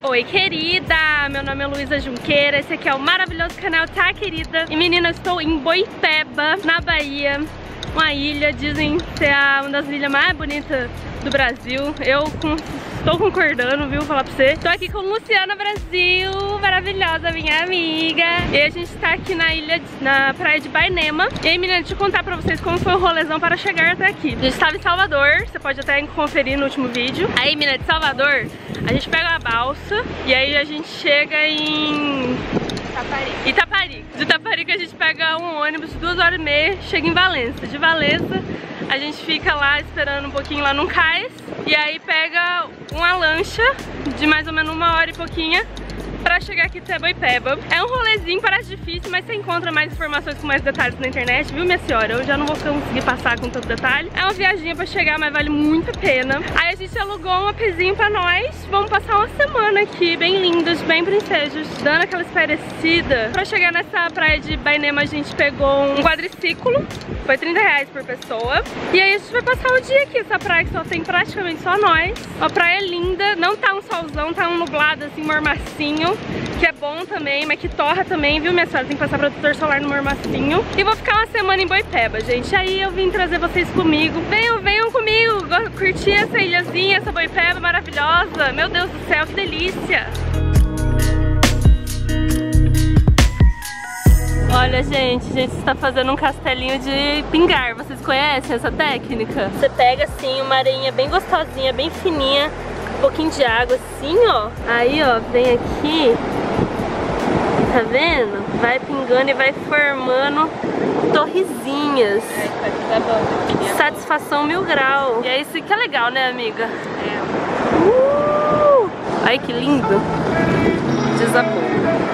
Oi, querida! Meu nome é Luísa Junqueira, esse aqui é o maravilhoso canal Tá, Querida? E menina, eu estou em Boipeba, na Bahia. Uma ilha, dizem ser uma das ilhas mais bonitas do Brasil. Estou concordando, viu? Falar pra você. Tô aqui com Luciana Brasil, maravilhosa, minha amiga. E a gente tá aqui na ilha, na praia de Bainema. E aí, menina, deixa eu contar pra vocês como foi o rolezão para chegar até aqui. A gente tava em Salvador, você pode até conferir no último vídeo. Aí, menina, de Salvador, a gente pega uma balsa e aí a gente chega em Itaparica. De Itaparica a gente pega um ônibus de 2h30, chega em Valença. De Valença a gente fica lá esperando um pouquinho lá no cais e aí pega uma lancha de mais ou menos 1h e pouquinha pra chegar aqui até Boipeba. É um rolezinho, parece difícil, mas você encontra mais informações com mais detalhes na internet, viu, minha senhora? Eu já não vou conseguir passar com tanto detalhe. É uma viaginha pra chegar, mas vale muito a pena. Aí a gente alugou um apezinho pra nós. Vamos passar uma semana aqui, bem lindas, bem princesas, dando aquela espairecida. Pra chegar nessa praia de Bainema, a gente pegou um quadriciclo. Foi R$30 por pessoa. E aí a gente vai passar o dia aqui. Essa praia que só tem praticamente só nós. Uma praia linda, não tá um solzão, tá um nublado assim, mormacinho. Que é bom também, mas que torra também, viu, minha senhora? Tem que passar protetor solar no mormacinho. E vou ficar uma semana em Boipeba, gente. Aí eu vim trazer vocês comigo. Venham comigo, curtir essa ilhazinha, essa Boipeba maravilhosa. Meu Deus do céu, que delícia! Olha, gente, a gente está fazendo um castelinho de pingar. Vocês conhecem essa técnica? Você pega assim uma areinha bem gostosinha, bem fininha, um pouquinho de água assim, ó. Aí, ó, vem aqui, tá vendo? Vai pingando e vai formando torrezinhas. Satisfação 1000 graus. E é isso que é legal, né, amiga? Ai, que lindo. Desapou.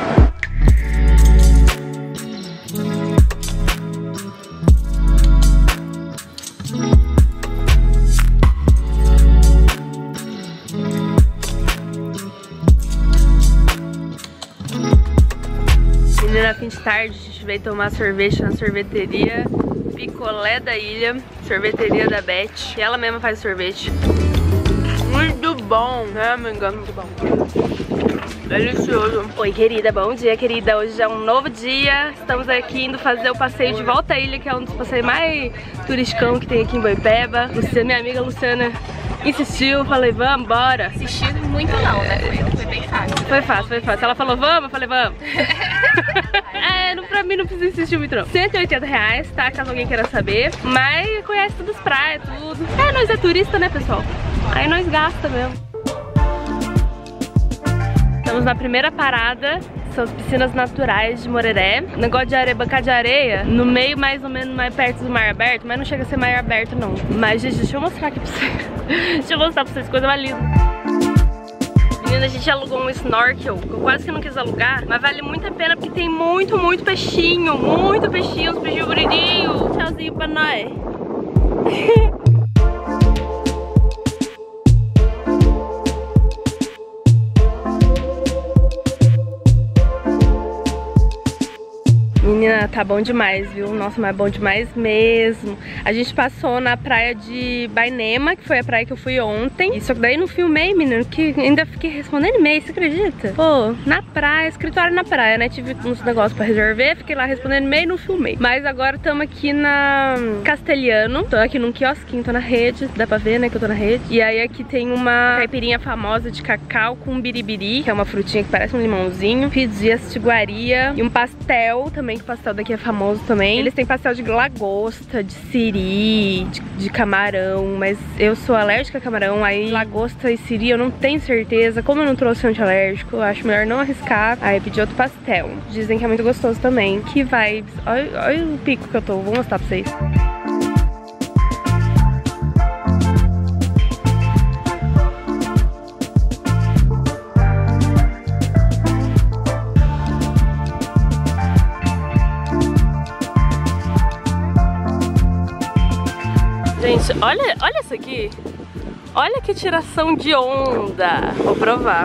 Na fim de tarde a gente veio tomar sorvete na sorveteria Picolé da Ilha, sorveteria da Beth. E ela mesma faz sorvete. Muito bom, né, amiga? Muito bom. Delicioso. Oi, querida, bom dia, querida. Hoje já é um novo dia. Estamos aqui indo fazer o passeio de volta à ilha, que é um dos passeios mais turisticão que tem aqui em Boipeba. Minha amiga Luciana insistiu, falei, vamos, bora. Insistiu muito não, né? Foi bem fácil. Foi fácil. Ela falou, vamos, eu falei, vamos. Pra mim não precisa insistir muito não. R$180, tá? Caso alguém queira saber. Mas conhece todas as praias, tudo. Nós é turista, né, pessoal? Aí nós gasta mesmo. Estamos na primeira parada. São as piscinas naturais de Moreré. Negócio de areia, bancar de areia no meio, mais ou menos, mais perto do mar aberto. Mas não chega a ser mar aberto, não. Mas, gente, deixa eu mostrar aqui pra vocês. Deixa eu mostrar pra vocês, coisa mais linda. Menina, a gente alugou um snorkel, que eu quase que não quis alugar, mas vale muito a pena porque tem muito peixinho, uns peixinhos bonitinhos. Tchauzinho pra nós. Menina, tá bom demais, viu? Nossa, mas bom demais mesmo. A gente passou na praia de Bainema, que foi a praia que eu fui ontem. Só que daí não filmei, menino, que ainda fiquei respondendo e-mail, você acredita? Pô, na praia, escritório na praia, né? Tive uns negócios pra resolver, fiquei lá respondendo e-mail e não filmei. Mas agora estamos aqui na Castelhano. Tô aqui num quiosquinho, tô na rede, dá pra ver, né, que eu tô na rede. E aí aqui tem uma caipirinha famosa de cacau com biribiri, que é uma frutinha que parece um limãozinho. Pedi essa iguaria e um pastel também, que o pastel daqui é famoso também. Eles têm pastel de lagosta, de siri, de camarão, mas eu sou alérgica a camarão, aí lagosta e siri eu não tenho certeza. Como eu não trouxe antialérgico, eu acho melhor não arriscar. Aí eu pedi outro pastel. Dizem que é muito gostoso também. Que vibes. Olha o pico que eu tô, vou mostrar pra vocês. Gente, olha isso aqui. Olha que tiração de onda. Vou provar.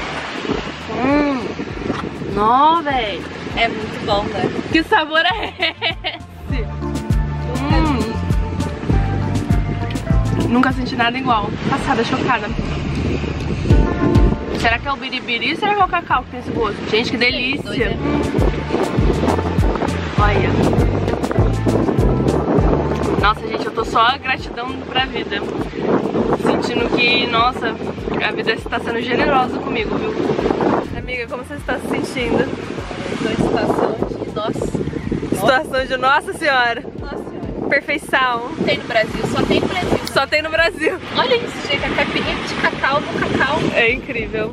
Nó, velho. É muito bom, né? Que sabor é esse? Nunca senti nada igual. Passada, chocada. Será que é o biribiri ou será que é o cacau que tem esse gosto? Gente, que delícia. Olha. Nossa, gente, eu tô só gratidão pra vida. Sentindo que, nossa, a vida está sendo generosa comigo, viu? Amiga, como você está se sentindo? Estou em situação de nossa. Situação de Nossa Senhora. Nossa Senhora. Perfeição. Tem no Brasil, só tem no Brasil. Só tem no Brasil. Olha isso, gente, a caipirinha de cacau no cacau. É incrível.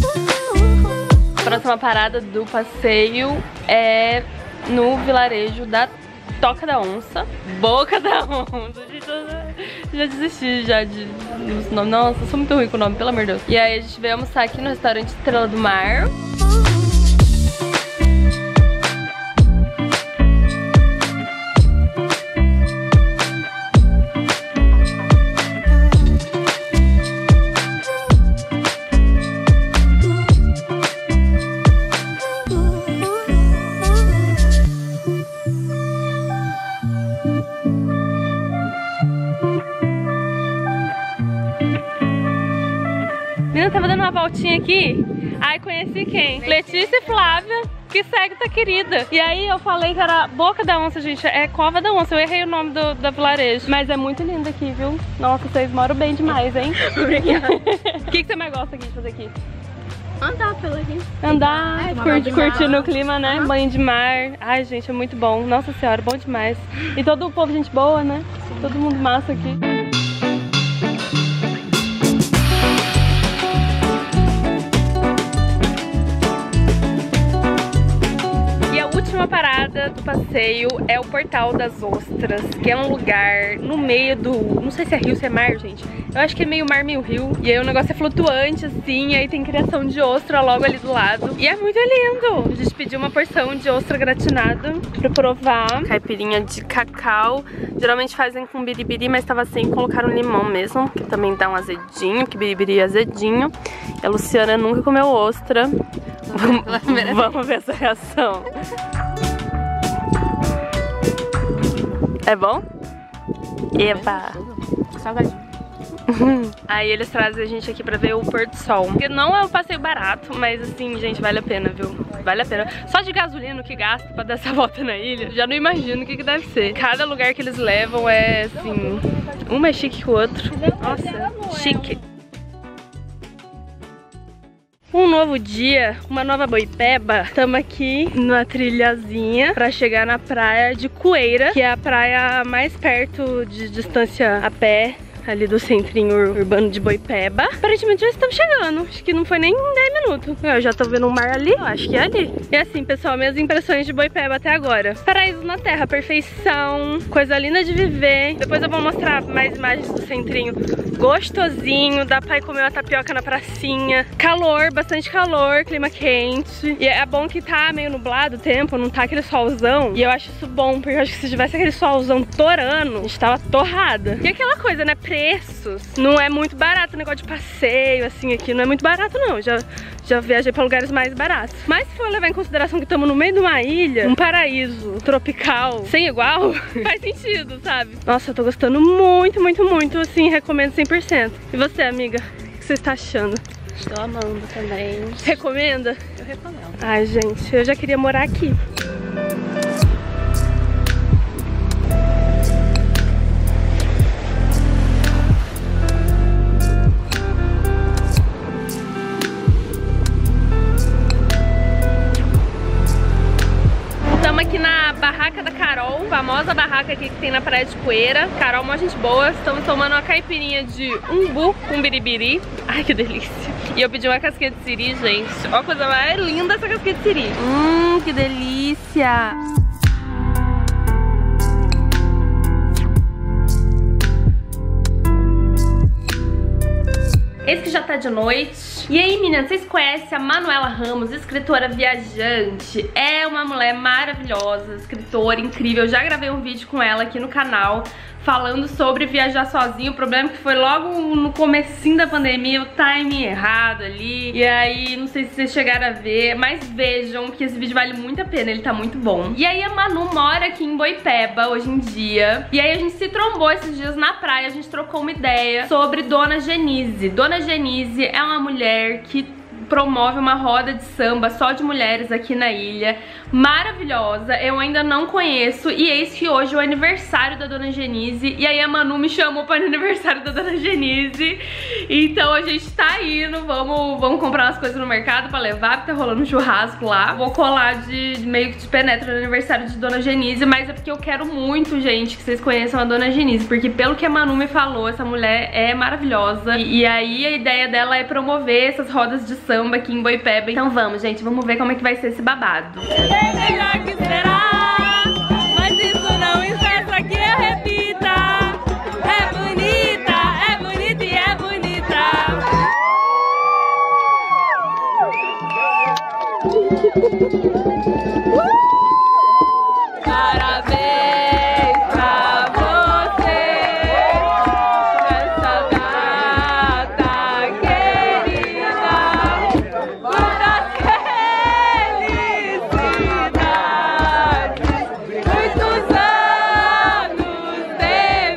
A próxima parada do passeio é no vilarejo da Toca da Onça. Boca da Onça. Gente, eu já desisti dos nomes. Nossa, eu sou muito ruim com o nome, pelo amor de Deus. E aí a gente veio almoçar aqui no restaurante Estrela do Mar. Menina, tava dando uma voltinha aqui, aí conheci quem? Letícia e Flávia, que segue Tá Querida. E aí eu falei que era Boca da Onça, gente, é Cova da Onça. Eu errei o nome da vilarejo, mas é muito lindo aqui, viu? Nossa, vocês moram bem demais, hein? Obrigada. O que você mais gosta aqui de fazer aqui? Andar pelo aqui. Andar, curtindo o clima, né? Banho de mar. Ai, gente, é muito bom. Nossa Senhora, bom demais. E todo o povo, gente boa, né? Sim. Todo mundo massa aqui. A parada do passeio é o Portal das Ostras, que é um lugar no meio do... Não sei se é rio, se é mar, gente. Eu acho que é meio mar, meio rio. E aí o negócio é flutuante, assim, e aí tem criação de ostra logo ali do lado. E é muito lindo! A gente pediu uma porção de ostra gratinada pra provar. Caipirinha de cacau. Geralmente fazem com biribiri, mas tava sem colocar um limão mesmo, que também dá um azedinho, que biribiri é azedinho. E a Luciana nunca comeu ostra. Vamos ver essa reação. É bom? Eba! Salgadinho. Aí eles trazem a gente aqui pra ver o pôr do sol. Porque não é um passeio barato, mas assim, gente, vale a pena, viu? Vale a pena. Só de gasolina que gasta pra dar essa volta na ilha, já não imagino o que deve ser. Cada lugar que eles levam é assim, um mais chique que o outro. Nossa, chique. Um novo dia, uma nova boipeba. Estamos aqui na trilhazinha pra chegar na praia de Coeira, que é a praia mais perto de distância a pé ali do centrinho urbano de Boipeba. Aparentemente já estamos chegando, acho que não foi nem 10 minutos. Eu já tô vendo um mar ali, eu acho que é ali. E assim, pessoal, minhas impressões de Boipeba até agora. Paraíso na terra, perfeição, coisa linda de viver. Depois eu vou mostrar mais imagens do centrinho. Gostosinho, dá pra ir comer uma tapioca na pracinha. Calor, bastante calor, clima quente. E é bom que tá meio nublado o tempo, não tá aquele solzão. E eu acho isso bom, porque eu acho que se tivesse aquele solzão torando, a gente tava torrada. E aquela coisa, né? Preços. Não é muito barato o negócio de passeio, assim, aqui. Não é muito barato, não. Já viajei pra lugares mais baratos. Mas se for levar em consideração que estamos no meio de uma ilha, um paraíso tropical, sem igual, faz sentido, sabe? Nossa, eu tô gostando muito, muito, muito, assim, recomendo 100%. E você, amiga? O que você está achando? Estou amando também. Recomenda? Eu recomendo. Ai, gente, eu já queria morar aqui. Aqui na barraca da Carol, famosa barraca aqui que tem na praia de Coeira. Carol, uma gente boa. Estamos tomando uma caipirinha de umbu com biribiri. Ai, que delícia. E eu pedi uma casquinha de siri, gente. Olha a coisa mais linda essa casquinha de siri. Que delícia. Esse que já tá de noite. E aí, meninas, vocês conhecem a Manuela Ramos, escritora viajante? É uma mulher maravilhosa, escritora incrível. Eu já gravei um vídeo com ela aqui no canal falando sobre viajar sozinho. O problema é que foi logo no comecinho da pandemia, o timing errado ali. E aí, não sei se vocês chegaram a ver, mas vejam que esse vídeo vale muito a pena, ele tá muito bom. E aí a Manu mora aqui em Boipeba hoje em dia. E aí a gente se trombou esses dias na praia, a gente trocou uma ideia sobre Dona Genise. Dona Genise é uma mulher que promove uma roda de samba só de mulheres aqui na ilha, maravilhosa, eu ainda não conheço, e eis que hoje é o aniversário da Dona Genise, e aí a Manu me chamou para o aniversário da Dona Genise, então a gente tá indo, vamos comprar umas coisas no mercado pra levar, porque tá rolando um churrasco lá. Vou colar meio que de penetra no aniversário de Dona Genise, mas é porque eu quero muito, gente, que vocês conheçam a Dona Genise, porque pelo que a Manu me falou, essa mulher é maravilhosa, e aí a ideia dela é promover essas rodas de samba aqui em Boipeba. Então vamos, gente, vamos ver como é que vai ser esse babado. É melhor que esperar, mas isso não interessa que eu repita. É bonita e é bonita. Parabéns pra você nessa data querida, muitas felicidades, muitos anos de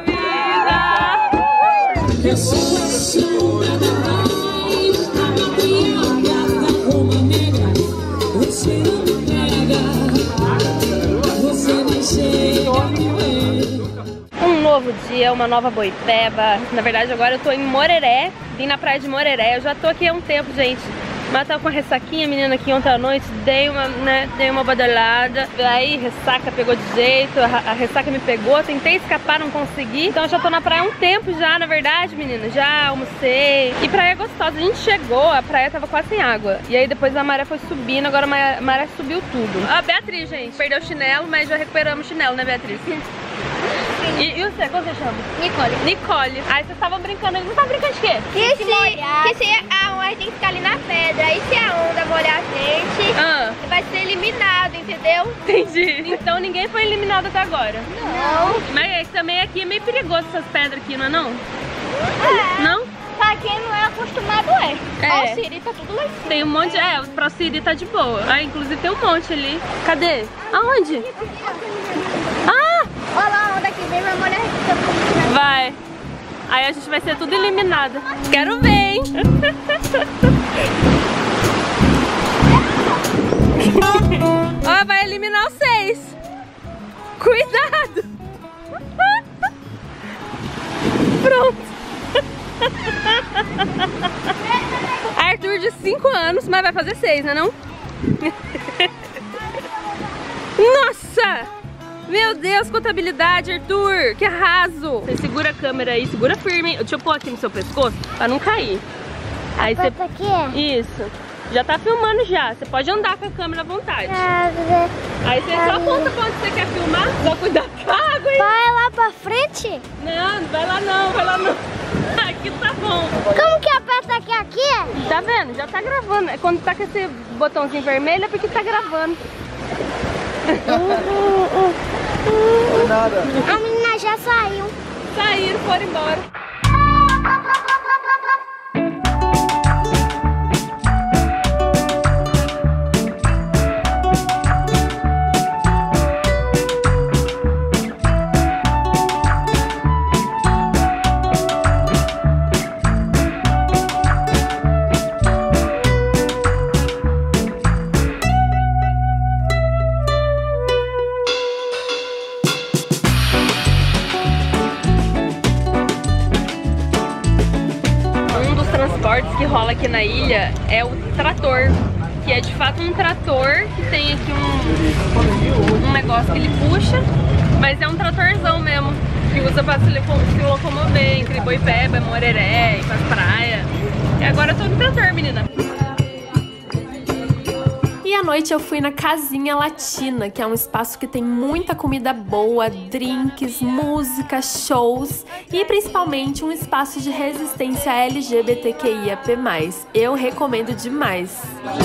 vida. Eu sou a senhora da raiz, a Roma negra, você não me pega, você não chega a morrer. Um novo dia, uma nova Boipeba. Na verdade agora eu tô em Moreré, vim na praia de Moreré. Eu já tô aqui há um tempo, gente, mas tava com uma ressaquinha, menina, aqui ontem à noite. Dei uma badalada, aí ressaca pegou de jeito, a ressaca me pegou, tentei escapar, não consegui. Então eu já tô na praia há um tempo já, na verdade, menina, já almocei. E praia gostosa, a gente chegou, a praia tava quase sem água, e aí depois a maré foi subindo, agora a maré subiu tudo. A Beatriz, gente, perdeu o chinelo, mas já recuperamos o chinelo, né, Beatriz? E você, como você chama? Nicole. Nicole. Aí vocês estavam brincando, não estavam brincando de quê? Que se a onda tem que ficar ali na pedra, e se a onda molhar a gente, vai ser eliminado, entendeu? Entendi. Então ninguém foi eliminado até agora? Não. Mas também aqui é meio perigoso essas pedras aqui, não é não? É. Não? Pra quem não é acostumado, é. Ó, o Siri tá tudo lá em cima. Tem um monte, pra Siri tá de boa. Ah, inclusive tem um monte ali. Cadê? Aonde? Ah! Olha lá a onda que vem, vai molhar a gente. Vai. Aí a gente vai ser tudo eliminada. Quero ver, hein? Ó, vai eliminar os 6. Cuidado! Pronto. Arthur de 5 anos, mas vai fazer 6, né não? Nossa! Meu Deus, contabilidade, Arthur! Que arraso! Você segura a câmera aí, segura firme. Deixa eu pôr aqui no seu pescoço, pra não cair. Aí você... aqui? Isso. Já tá filmando já. Você pode andar com a câmera à vontade. Aí você só aponta pra onde você quer filmar. Só cuidar com a água, hein? Vai lá pra frente? Não, não vai lá não, vai lá não. Aqui tá bom. Como que aperta aqui? Tá vendo? Já tá gravando. Quando tá com esse botãozinho vermelho é porque tá gravando. A menina já saiu. Saíram, foram embora. Que rola aqui na ilha é o trator, que é de fato um trator que tem aqui um negócio que ele puxa, mas é um tratorzão mesmo, que usa pra se locomover entre Boipeba, Moreré, ir pras praias. E agora eu tô no trator, menina. E à noite eu fui na Casinha Latina, que é um espaço que tem muita comida boa, drinks, música, shows e principalmente um espaço de resistência LGBTQIAP+. Eu recomendo demais.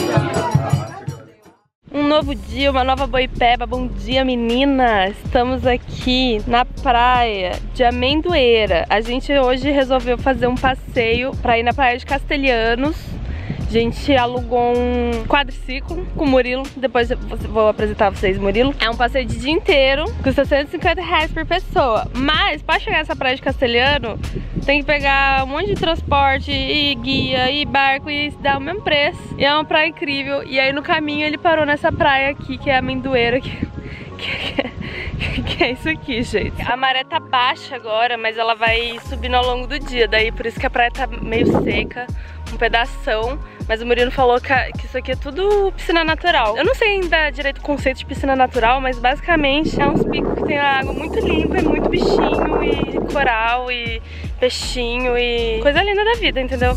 Um novo dia, uma nova Boipeba. Bom dia, meninas! Estamos aqui na praia de Amendoeira. A gente hoje resolveu fazer um passeio para ir na praia de Castelhanos. A gente alugou um quadriciclo com o Murilo. Depois eu vou apresentar vocês o Murilo. É um passeio de dia inteiro, custa R$150 por pessoa. Mas pra chegar nessa praia de Castelhano, tem que pegar um monte de transporte e guia e barco e dá o mesmo preço. E é uma praia incrível. E aí no caminho ele parou nessa praia aqui, que é a Amendoeira, que é isso aqui, gente. A maré tá baixa agora, mas ela vai subindo ao longo do dia. Daí por isso que a praia tá meio seca, um pedação. Mas o Murilo falou que isso aqui é tudo piscina natural. Eu não sei ainda direito o conceito de piscina natural, mas basicamente é uns picos que tem a água muito limpa e muito bichinho e coral e peixinho e coisa linda da vida, entendeu?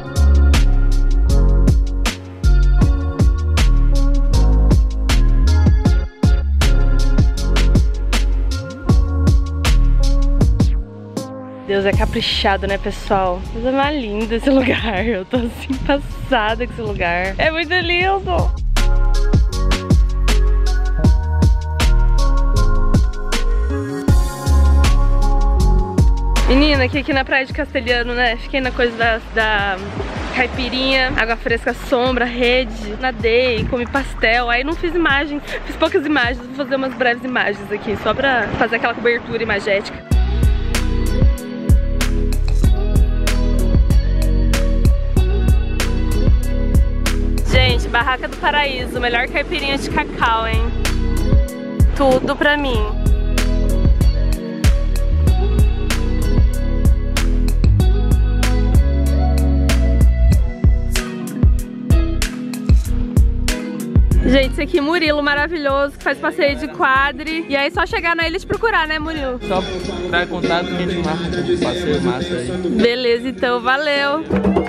Deus, é caprichado, né, pessoal? Mas é mais lindo esse lugar. Eu tô assim, passada com esse lugar. É muito lindo! Menina, aqui na praia de Castelhano, né? Fiquei na coisa da caipirinha, água fresca, sombra, rede. Nadei, comi pastel. Aí não fiz imagens, fiz poucas imagens. Vou fazer umas breves imagens aqui, só pra fazer aquela cobertura imagética. Gente, Barraca do Paraíso, melhor caipirinha de cacau, hein? Tudo pra mim. Gente, esse aqui é Murilo, maravilhoso, que faz passeio de quadri. E aí é só chegar na ilha e te procurar, né, Murilo? Só dar contato que a gente marca um passeio massa aí. Beleza, então, valeu!